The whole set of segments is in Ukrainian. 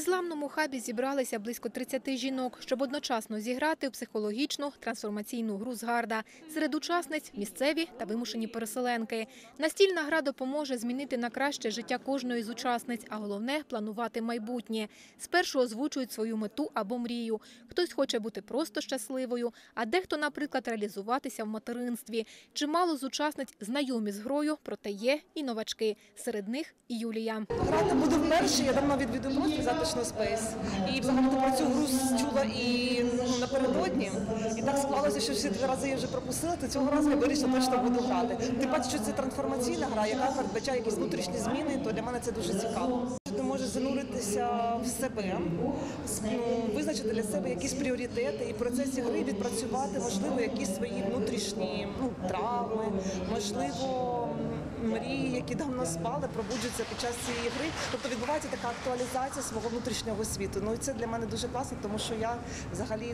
незламному хабі зібралися близько 30 жінок, щоб одночасно зіграти у психологічну трансформаційну гру «Згарда». Серед учасниць – місцеві та вимушені переселенки. Настільна гра допоможе змінити на краще життя кожної з учасниць, а головне – планувати майбутнє. Спершу озвучують свою мету або мрію. Хтось хоче бути просто щасливою, а дехто, наприклад, реалізуватися в материнстві. Чимало з учасниць знайомі з грою, проте є і новачки. Серед них і Юлія. Грати буду вперше, я давно відвідую просто затишно Спейс. І взагалі про цю гру чула і напередодні. І так склалося, що всі 2 рази я вже пропустила, то цього разу я вирішила, точно буду грати. Тим паче, що це трансформаційна гра, яка передбачає якісь внутрішні зміни, то для мене це дуже цікаво. Ти можеш зануритися в себе, визначити для себе якісь пріоритети і в процесі гри відпрацювати, можливо, якісь свої внутрішні травми, можливо, мрії, які давно спали, пробуджуються під час цієї гри. Тобто відбувається така актуалізація свого внутрішнього світу. Ну і це для мене дуже класно, тому що я взагалі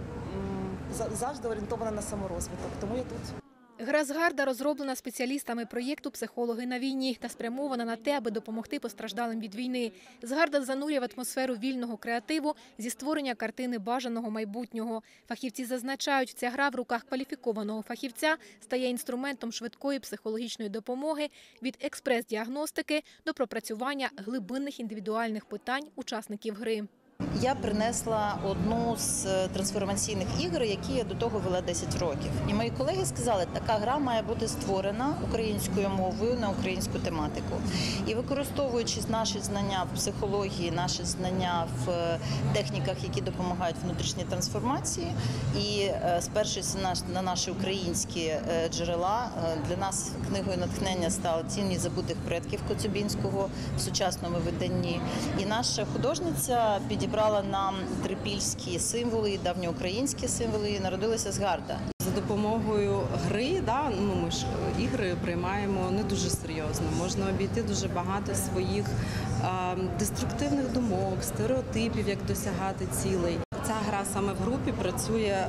завжди орієнтована на саморозвиток, тому я тут. Гра «Згарда» розроблена спеціалістами проєкту «Психологи на війні» та спрямована на те, аби допомогти постраждалим від війни. «Згарда» занурює в атмосферу вільного креативу зі створення картини бажаного майбутнього. Фахівці зазначають, ця гра в руках кваліфікованого фахівця стає інструментом швидкої психологічної допомоги від експрес-діагностики до пропрацювання глибинних індивідуальних питань учасників гри. Я принесла одну з трансформаційних ігор, які я до того вела 10 років. І мої колеги сказали, така гра має бути створена українською мовою на українську тематику. І використовуючи наші знання в психології, наші знання в техніках, які допомагають внутрішній трансформації, і спершись на наші українські джерела, для нас книгою натхнення стала «Цінність забутих предків» Коцюбинського в сучасному виданні. І наша художниця підібрала нам трипільські символи і давньоукраїнські символи, і народилася «Згарда». За допомогою гри, ми ж ігри приймаємо не дуже серйозно. Можна обійти дуже багато своїх деструктивних думок, стереотипів, як досягати цілей. Ця гра саме в групі працює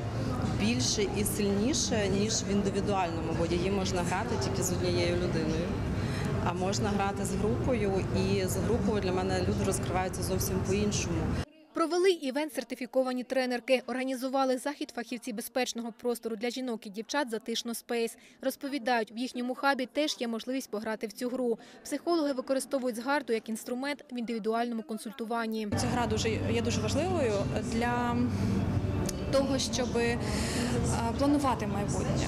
більше і сильніше, ніж в індивідуальному, бо її можна грати тільки з однією людиною. А можна грати з групою, і з групою для мене люди розкриваються зовсім по-іншому. Провели івент сертифіковані тренерки. Організували захід фахівці безпечного простору для жінок і дівчат «Затишно Спейс». Розповідають, в їхньому хабі теж є можливість пограти в цю гру. Психологи використовують «Згарду» як інструмент в індивідуальному консультуванні. Ця гра є дуже важливою для того, щоб планувати майбутнє.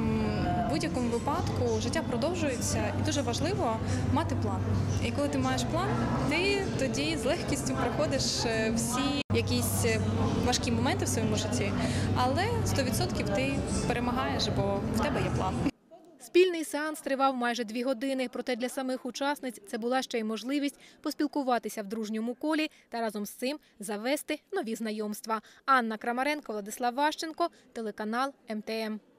В будь-якому випадку життя продовжується і дуже важливо мати план. І коли ти маєш план, ти тоді з легкістю проходиш всі якісь важкі моменти в своєму житті, але 100% ти перемагаєш, бо в тебе є план. Спільний сеанс тривав майже 2 години, проте для самих учасниць це була ще й можливість поспілкуватися в дружньому колі та разом з цим завести нові знайомства. Анна Крамаренко, Владислав Ващенко, телеканал МТМ.